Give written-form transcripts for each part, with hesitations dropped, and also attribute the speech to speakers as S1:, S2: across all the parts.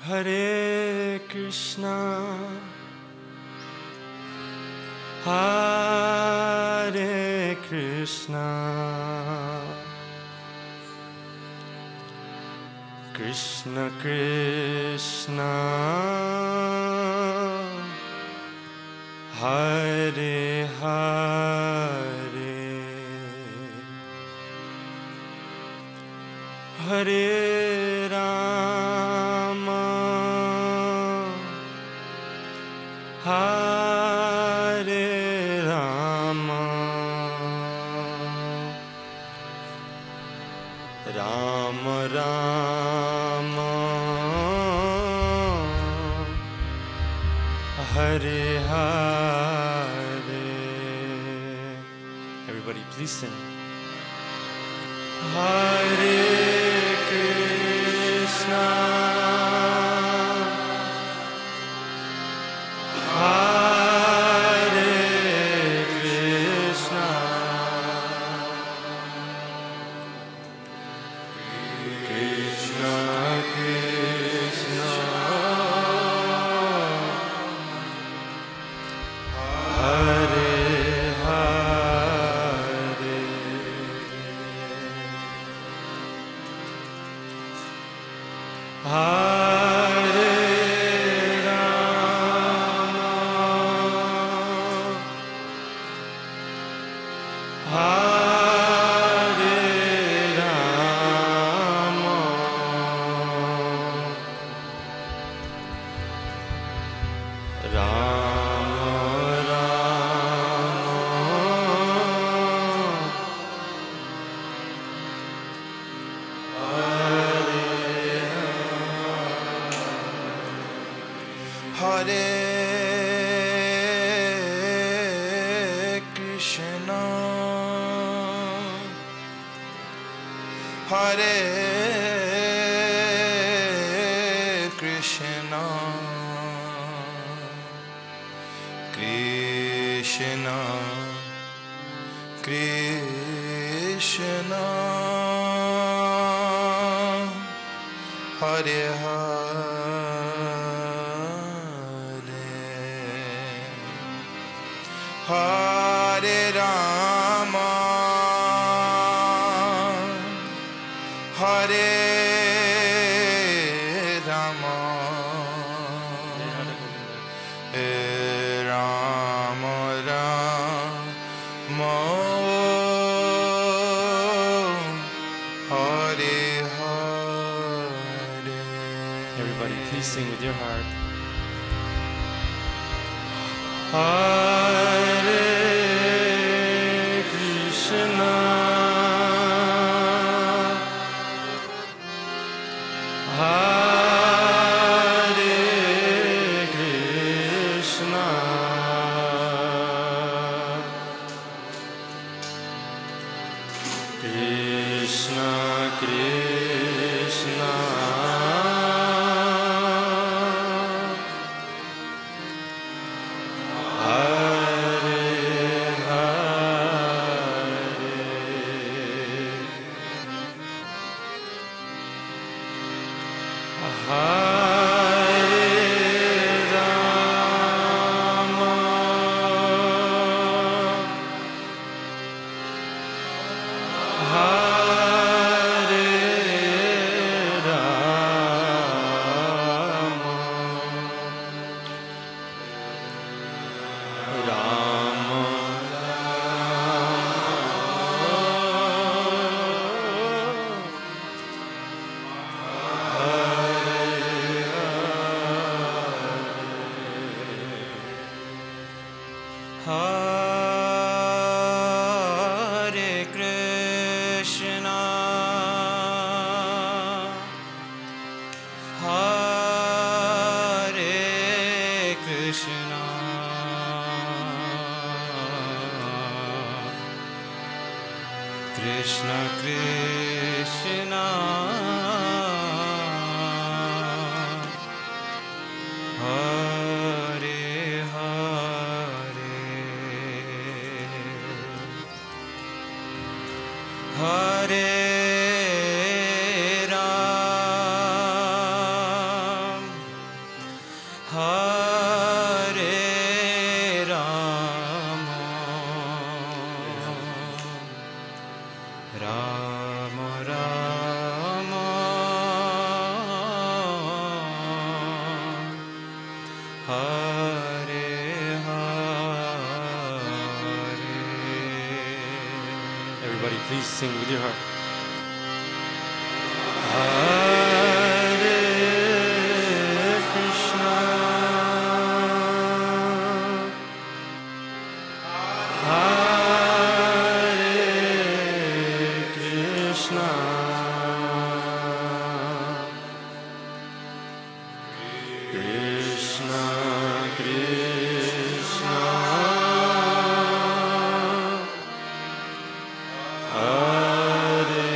S1: Hare Krishna, Hare Krishna, Krishna Krishna, Hare Hare, Hare Rama, Hare Rama, Rama Rama, Hare Hare. Everybody please sing. Hare Krishna, Hare Krishna, Krishna Krishna, Hare Hare, Hare Rama, Hare Rama, Rama
S2: Hare Krishna, Hare Krishna, Krishna Krishna, Hare Hare, Hare Rama, Hare Rama, Rama Rama, Hare Hare.
S1: Everybody, please sing with your heart. Hare Krishna, Hare Krishna, Krishna Krishna, Hare Krishna Krishna Hare Hare Hare Ram Hare Rama, Rama Rama, Hare Hare. Everybody, please sing with your heart. Hare Krishna, Hare Krishna, Krishna Krishna, Hare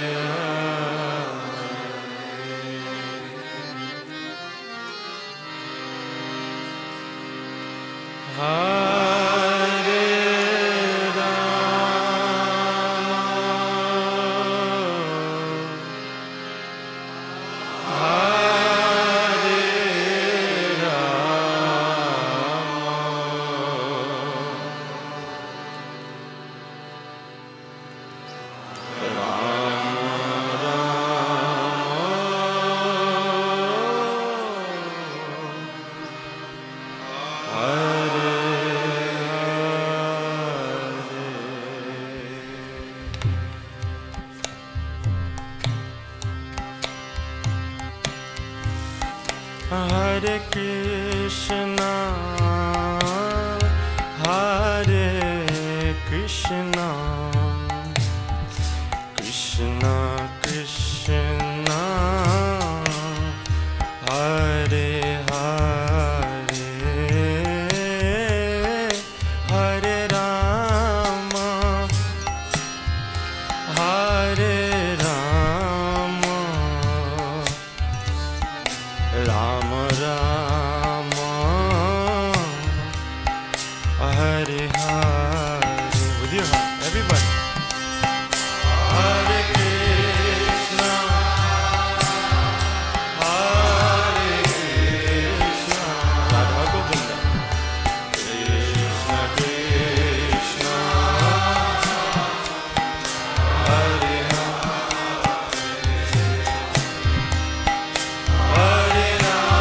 S1: Hare Rama, Hare Hare Krishna, Hare Krishna, Krishna Krishna, Hare Hare, Hare Rama, Hare Rama, Rama Rama, Hare Hare. With your heart, everybody. Hare Krishna, Hare Krishna, Radhe Govinda, Krishna Krishna, Hare Hare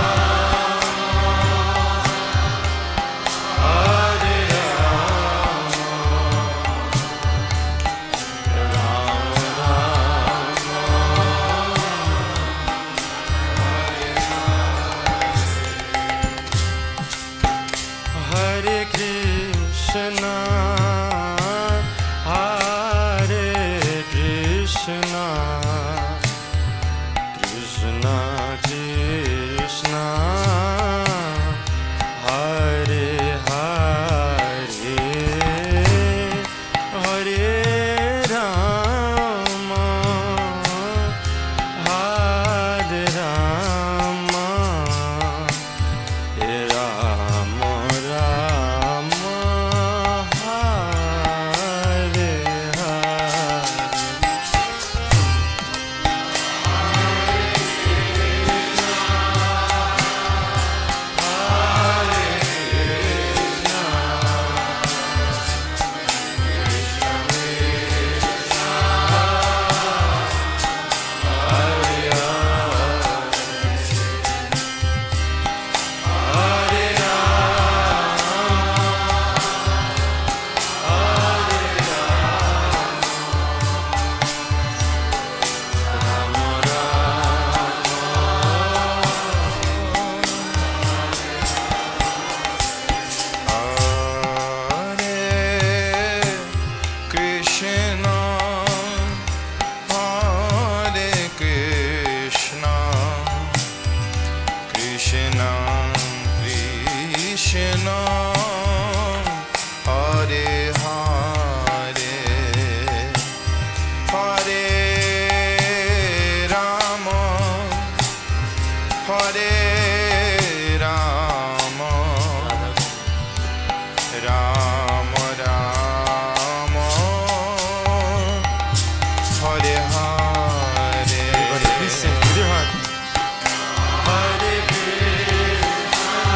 S1: Hare Krishna, Hare Krishna, Krishna Krishna, Hare Hare, Hare Rama, Hare Rama, Rama Rama, Hare Hare. Hare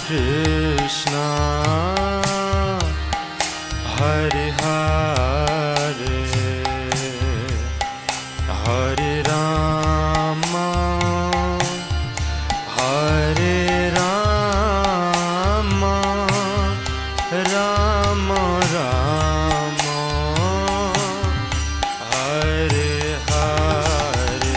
S1: Krishna, Hare Hare, Hare Rama, Hare Rama, Rama Rama, Hare Hare.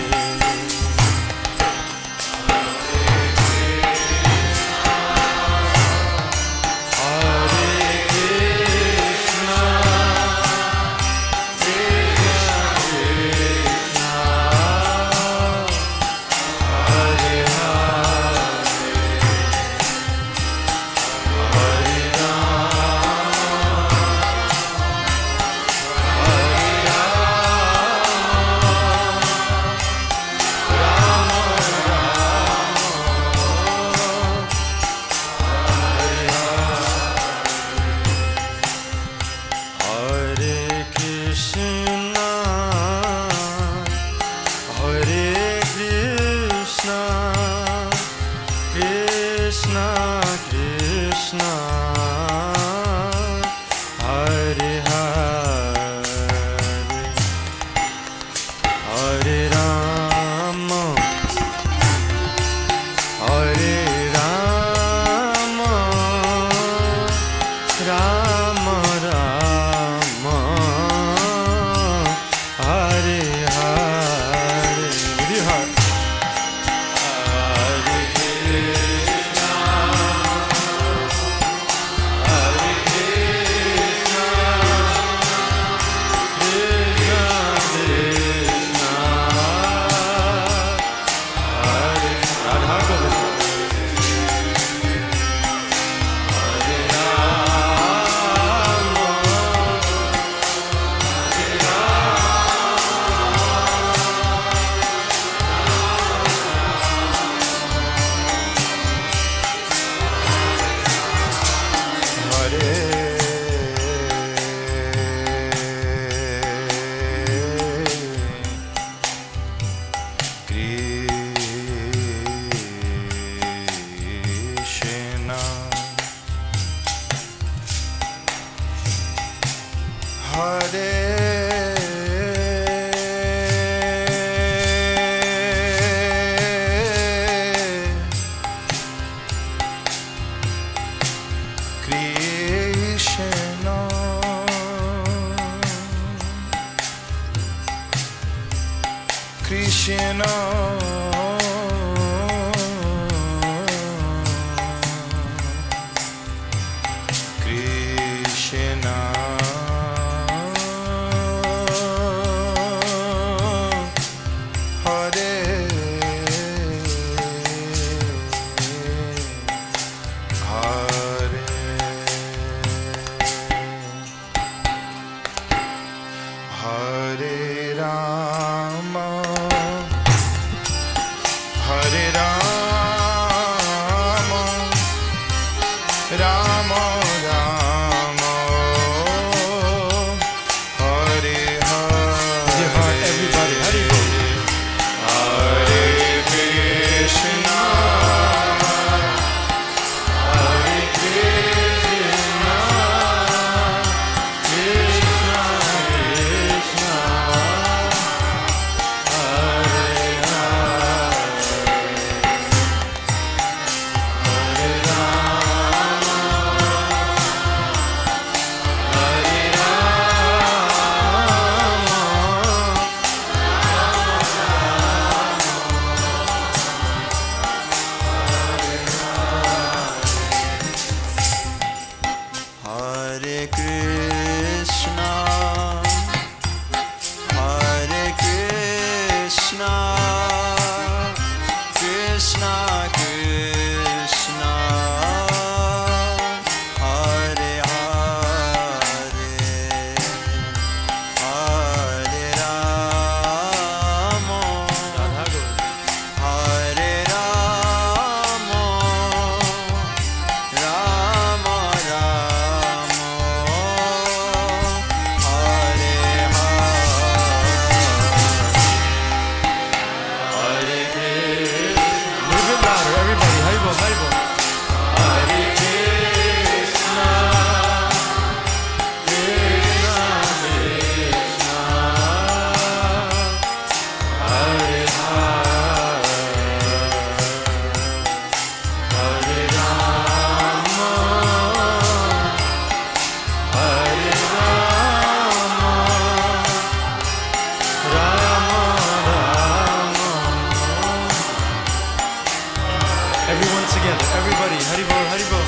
S1: Everyone together, everybody, Hari Bol, Hari Bol.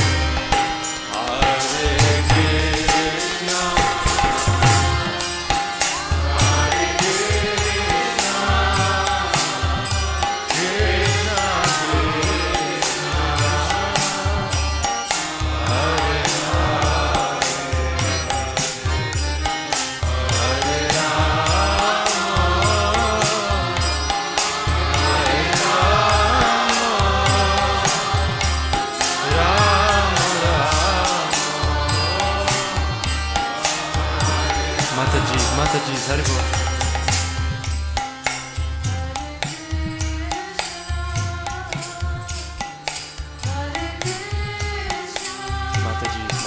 S1: Hare Krishna, Hare Krishna, Krishna Krishna, Hare Hare, Hare Mataji's, Hari Bol. Mataji's,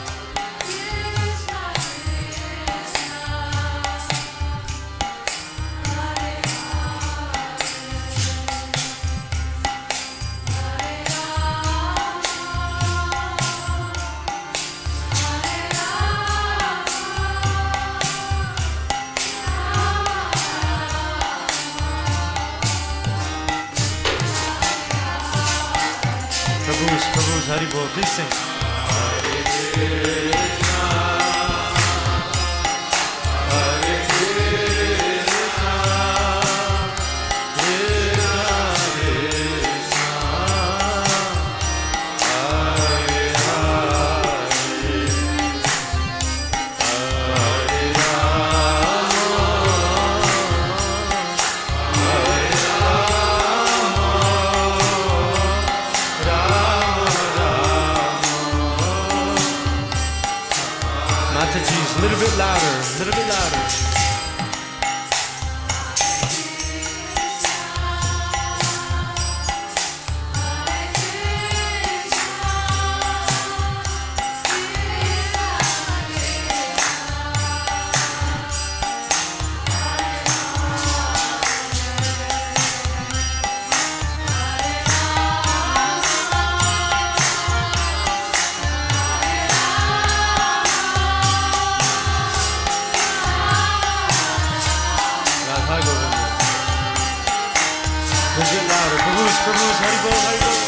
S1: Prabhu's, Hari Bol, please sing. Hare Krishna, Hare Krishna, Krishna Krishna, Hare Hare, Hare Rama, Hare Mataji's, a little bit louder, a little bit louder. Radhe Govinda. A little bit louder. Prabhu's, Hari Bol, Hari Bol.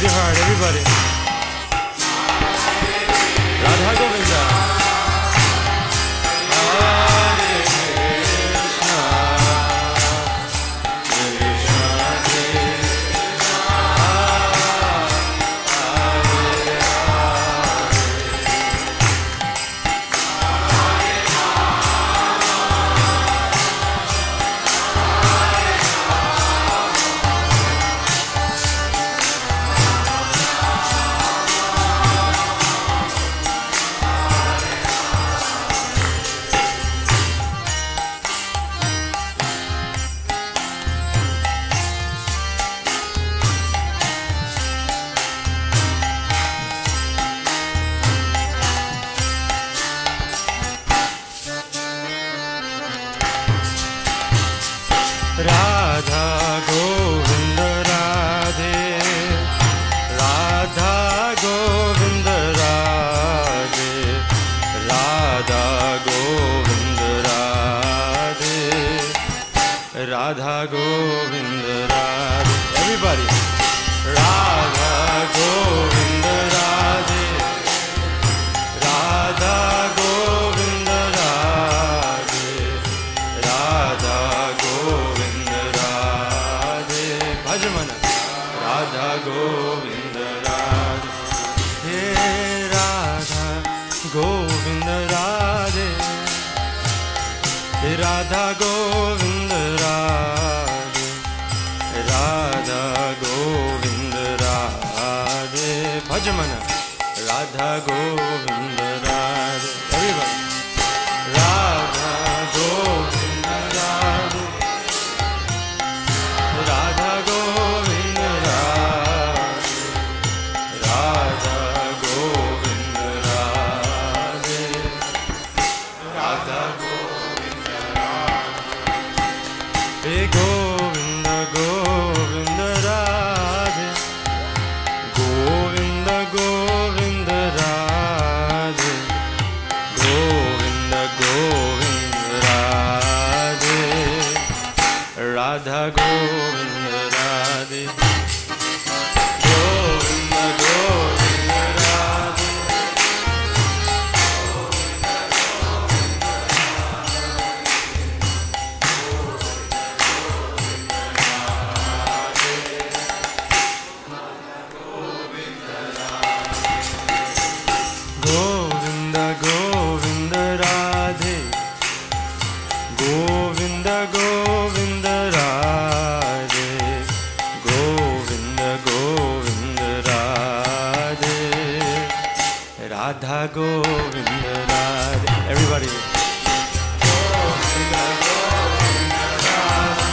S1: your heart, everybody. Radhe Govinda. Radha Govinda Radhe, Radha Govinda Radhe, Radha Govinda Radhe, Radha Govinda Radhe. Everybody. Radha Govinda Radhe, Radha Govinda Radhe, Radha Govinda Radhe. Bhajamana. Radha Govinda Radhe. Hey Radha Govinda Radhe, Hey Radha Govinda Radhe, Radha Govinda Radhe. Bhajamana. Radha Govinda Radhe. Everybody. Radha Govinda Radhe, Radha Govinda Radhe, Radha Govinda Radhe, Radha Govinda Radhe. Hey Govinda Govinda Radhe, Govinda Govinda Radhe, Govinda Govinda Radhe, Radha Govinda Radhe, Govinda Govinda Radhe, Govinda Govinda Radhe, Govinda Govinda Radhe, Govinda Govinda Radhe, Radha Govinda Radhe. Everybody. Govinda Govinda Radhe,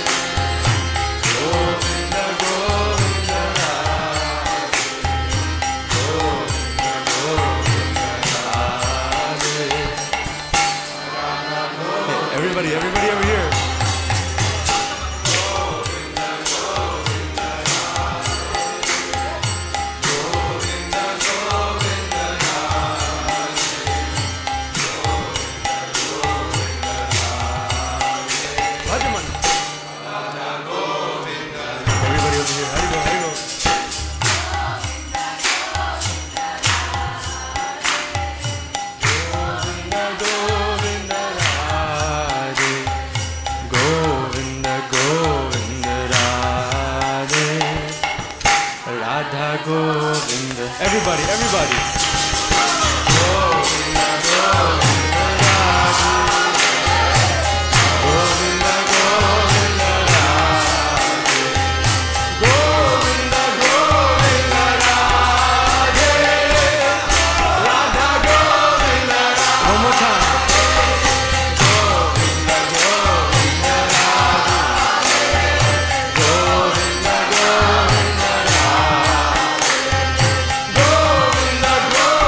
S1: Govinda Govinda Radhe, Govinda Govinda Radhe, Radha Govinda. Everybody over here. Bhajaman. Everybody over here. How do you go? Govinda Govinda Radhe, Govinda Govinda Radhe, Radha Govinda. Everybody. Govinda Govinda Radhe, Govinda Govinda Radhe, Govinda Govinda Radhe, Radha Govinda Radhe. One more time. Govinda Govinda Radhe, Govinda Govinda Radhe, Govinda Govinda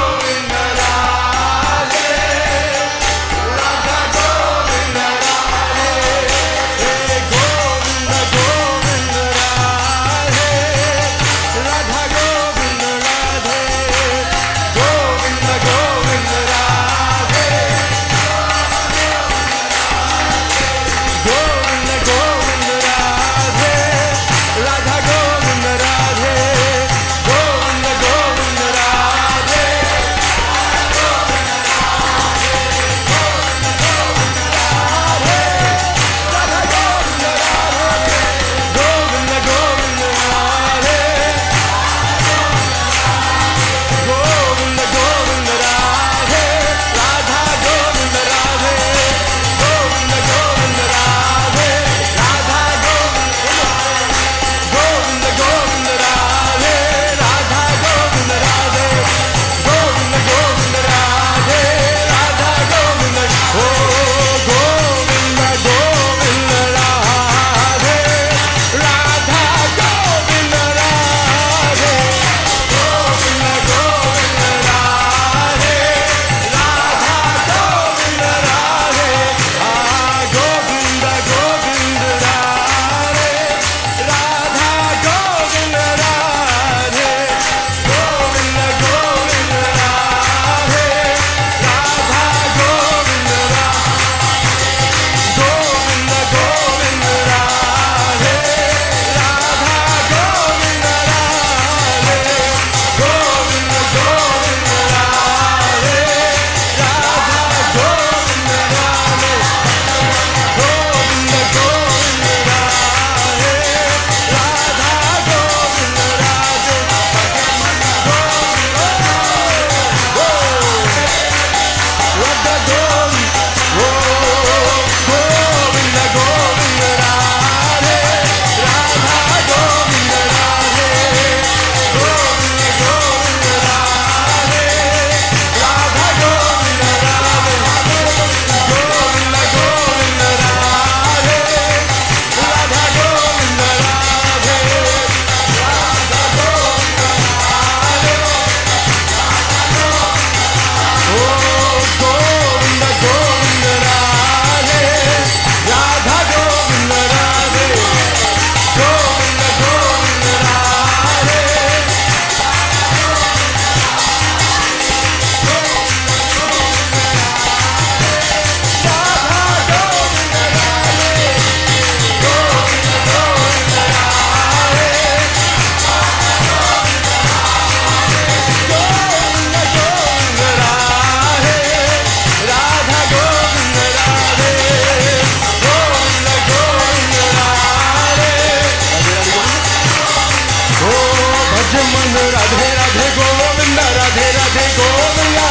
S3: Radhe Radhe Govinda, Radhe Radhe Govinda,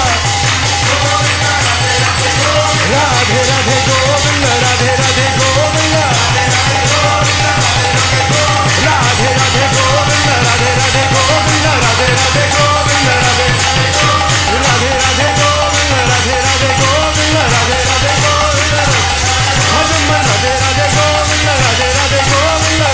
S3: Radhe Radhe Govinda, Radhe Radhe Govinda, Radhe Radhe Govinda, Radhe Radhe Govinda, Radhe Radhe Govinda, Radhe Radhe Govinda, Radhe Radhe Govinda, Radhe Radhe Govinda, Radhe Radhe Govinda, Radhe Radhe Govinda,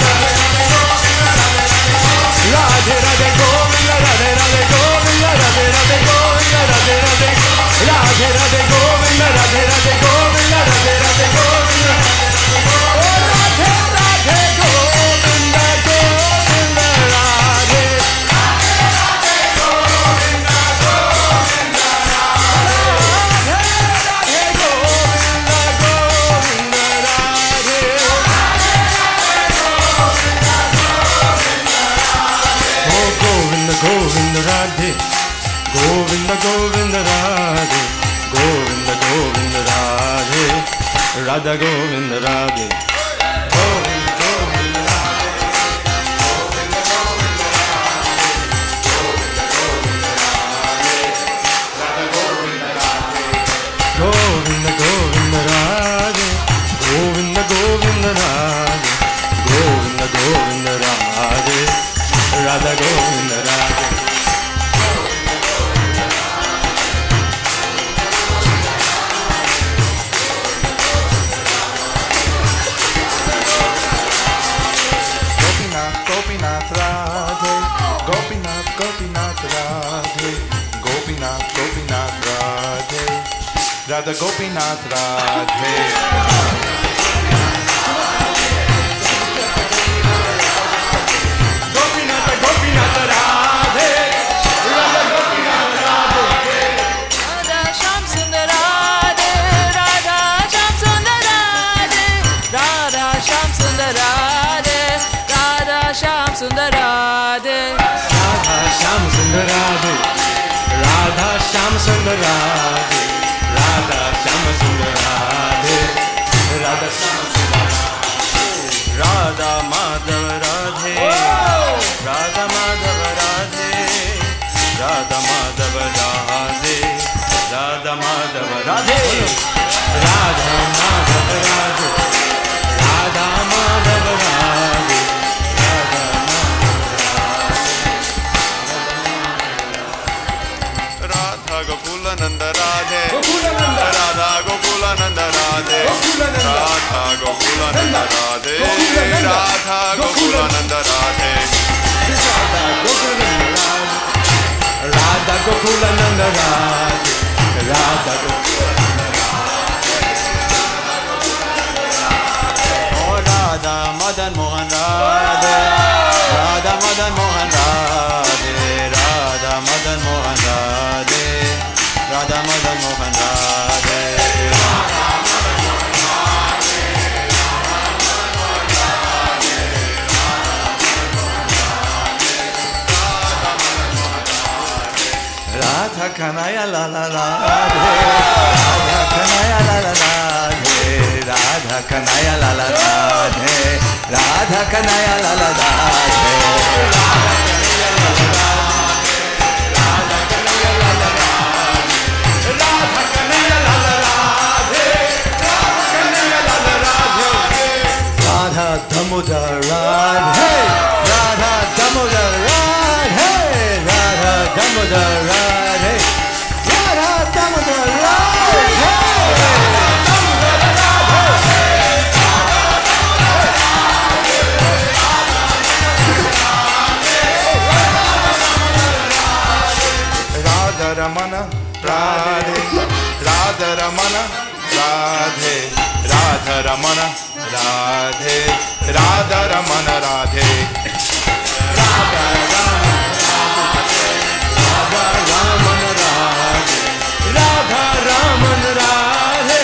S3: Radhe Radhe Govinda, Radhe Radhe Govinda, Radhe Radhe Govinda, Radhe Radhe, Radhe Radhe Govinda, Radhe Radhe Govinda, Radhe Radhe Govinda, oh Radhe Radhe Govinda, Govinda Radhe, Radhe Govinda, Govinda Radhe, Radhe Govinda, Govinda Radhe, oh Govinda Govinda Radhe, Govinda Govinda Radhe, Govinda Govinda Radhe, Radha Govinda Radhe, Govinda Govinda Radhe, Govinda Govinda Radhe, Radha Govinda Radhe, Govinda Govinda Radhe, Govinda Govinda Radhe, Govinda Govinda Radhe, Radha Govinda Radhe.
S2: Gopinath Radhe, Gopinath Gopinath Radhe, Gopinath Gopinath Radhe, Radha Gopinath Radhe.
S3: Gopinath Gopinath Radhe, Radha Gopinath Radhe,
S4: Radha Shyam Sundar Radhe, Radha Shyam Sundar Radhe, Radha Shyam Sundar Radhe, Radha Shyam Sundar Radhe,
S3: Radha Shyam Sundar Radhe, Radha Shyam Sundar Radhe, Radha Shyam Sundar Radhe, Radha Shyam Sundar Radhe,
S1: Radha Madhava Radhe, Radha Madhava Radhe, Radha Madhava Radhe, Radha Madhava Radhe,
S3: Radha Madhava Radhe, Radha Madhava Radhe,
S2: Radha Gokulananda Radhe, Radha Gokulananda Radhe, Radha Gokulananda Radhe, Radha Gokulananda Radhe,
S3: Radha Gokulananda Radhe, Radha
S1: oh Radha Madan Mohan Radhe, Radha Madan Mohan Radhe, Radha Madan Mohan Radhe, Radha Madan Mohan Radhe,
S3: Radha Kanaya la la la Radhe, Radha Kanaya la la la Radhe, Radha Kanaya la la Radhe, Radha Kanaya la la Radhe, Radha Kanaya la la Radhe, Radha Kanaya la la Radhe, Radha Kanaya la la Radhe, Radha Damodar Radhe, Radha Damodar Radhe, Radha Damodar Radhe, Radha Damodar Radhe,
S2: Radha Ramana Radhe, Radha Ramana Radhe, Radha Ramana Radhe, Radha Ramana Radhe,
S3: Radha Raman Radhe, Radha Raman Radhe,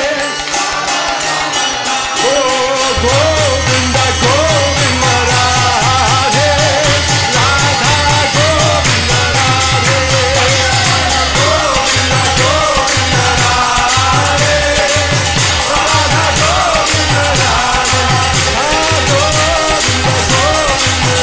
S3: oh Govinda Govinda Radhe, Radha Govinda Radhe, Govinda Govinda Radhe, Radha Govinda Radhe, Govinda Govinda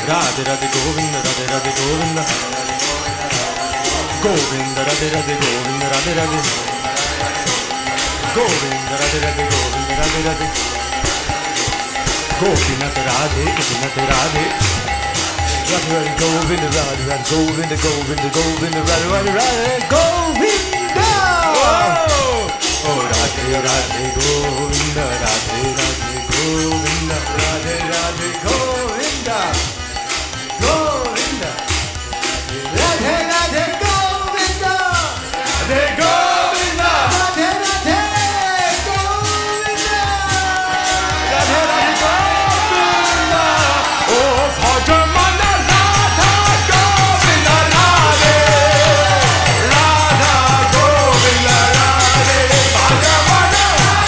S3: Radhe Radhe Govinda, Radhe Radhe Govinda, Govinda, Radhe Radhe Govinda, Radhe Radhe Govinda, Radhe Radhe Govinda, Radhe Radhe Gopinath Radhe, Gopinath Radhe, Radhe Radhe Govinda, Radhe Radhe Govinda, Govinda, Govinda, Radhe Radhe Radhe Govinda. Oh Radhe Radhe Govinda, Radhe Radhe Govinda, Radhe Radhe Govinda, Govinda, Radhe Radhe Govinda, Radhe Govinda, Radhe Radhe Govinda, Radhe Radhe Govinda. Oh Bhajamana Radha Govinda, Radhe Radha Govinda, Radhe Bhajamana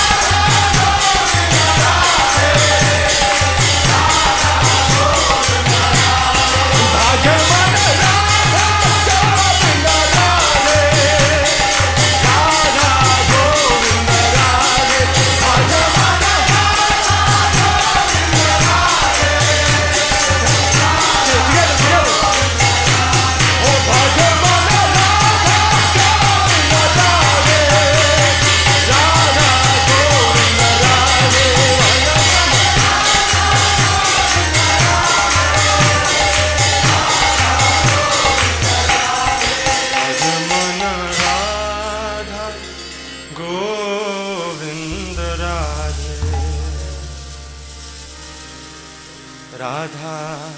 S3: Radha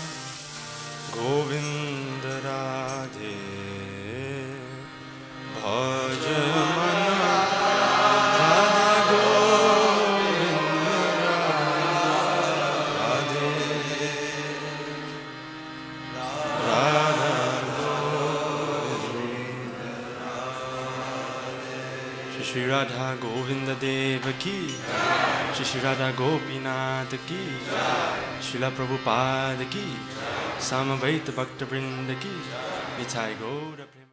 S3: Govinda Radhe Bhajamana Radha Govinda Radhe Radha Govinda Shri Radha Govinda Deva Ki Shri Radha Gopinath Ki Srila Prabhupada Ki Samavaita Bhakta Vrinda Ki Nitai Gaura